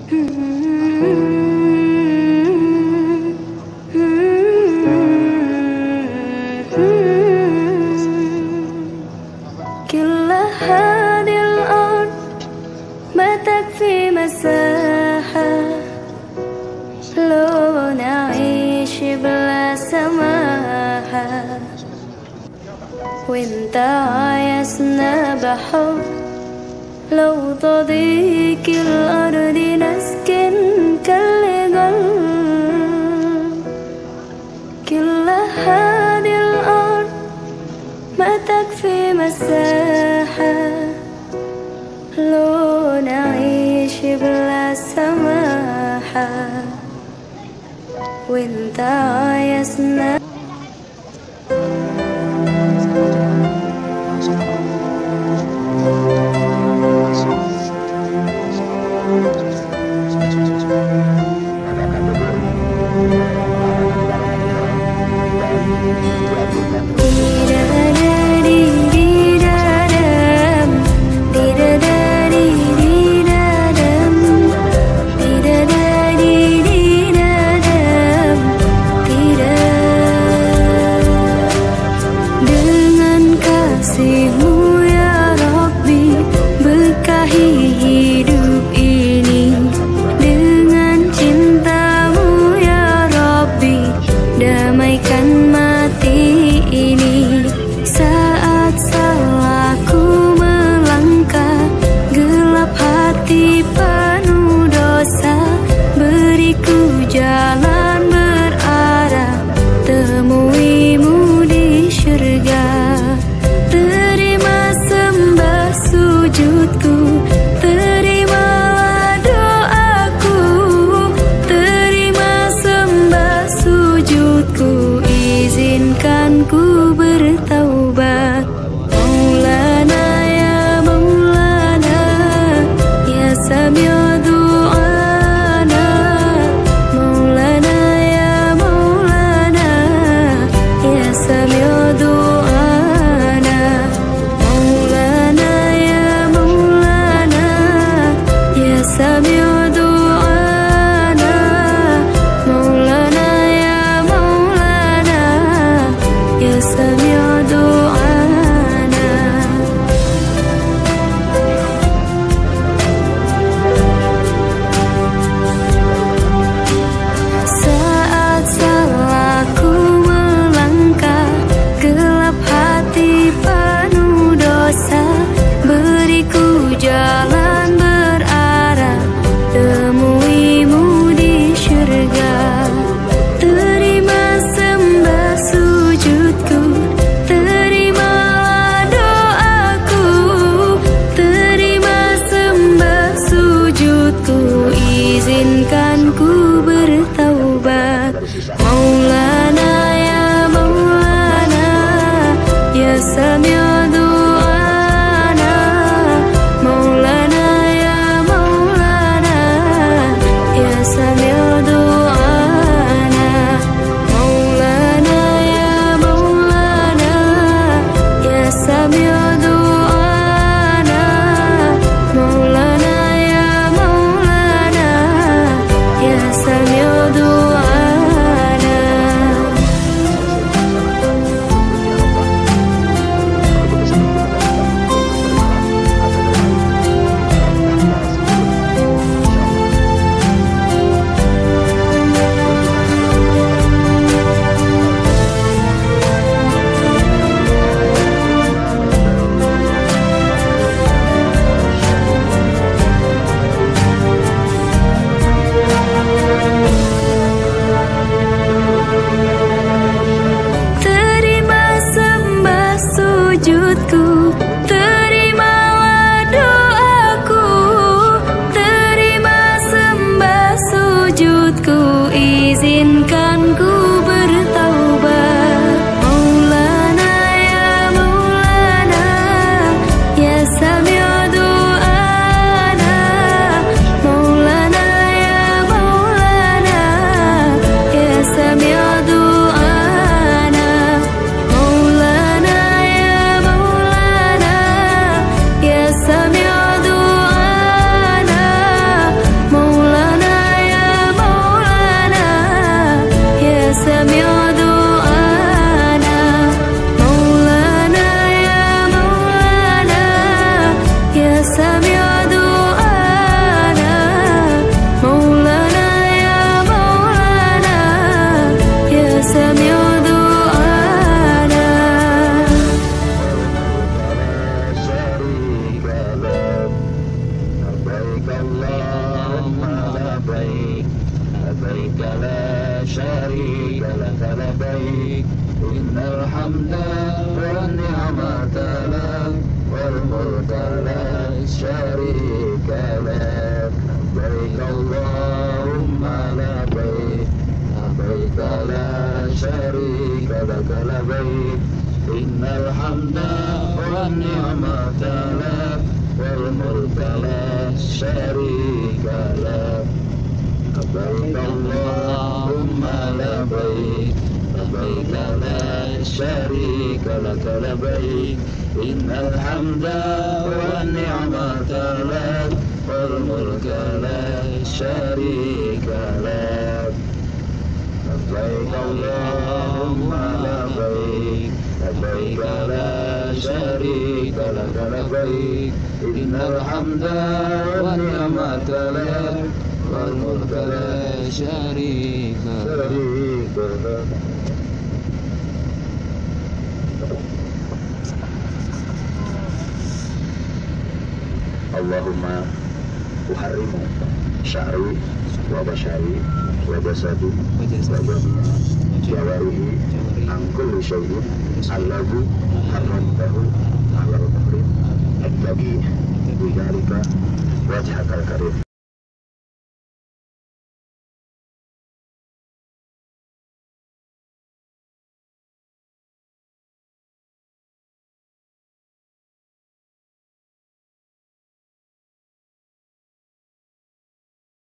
كل هذه الأرض ما تكفي مساحة لو نعيش بلا سماحة وانت عايزنا بحب لو تضيق الأرض نسكن كالجل كل هذه الأرض ما تكفي مساحة لو نعيش بلا سماحة وانت عايزنا kasih-Mu ya Rabbi, berkahi hidup ini dengan cinta-Mu ya Rabbi, damaikan mati ini. Saat salahku melangkah, gelap hati penuh dosa, beriku jalan berarah, temui-Mu di syurga. Terima sembah sujudku, الحمد والنعمة لك والملك لا شريك لك لبيك اللهم لبيك لبيك لا شريك لك لبيك إن الحمد والنعمة لك والملك لا شريك لك لبيك اللهم لبيك لبيك لا شريك لك لبيك إن الحمد والنعمة لك والملك لا شريك لك لبيك اللهم لبيك لبيك لا شريك لك لبيك إن الحمد والنعمة لك والملك لا شريك لك. Allahumma uharrimu sya'ri wa bashari wa jasadi wa jami'a jawarihi an kulli syai'in alladhi harramtahu ala al-muhrim at-tabi bidhalika wajhakal karim.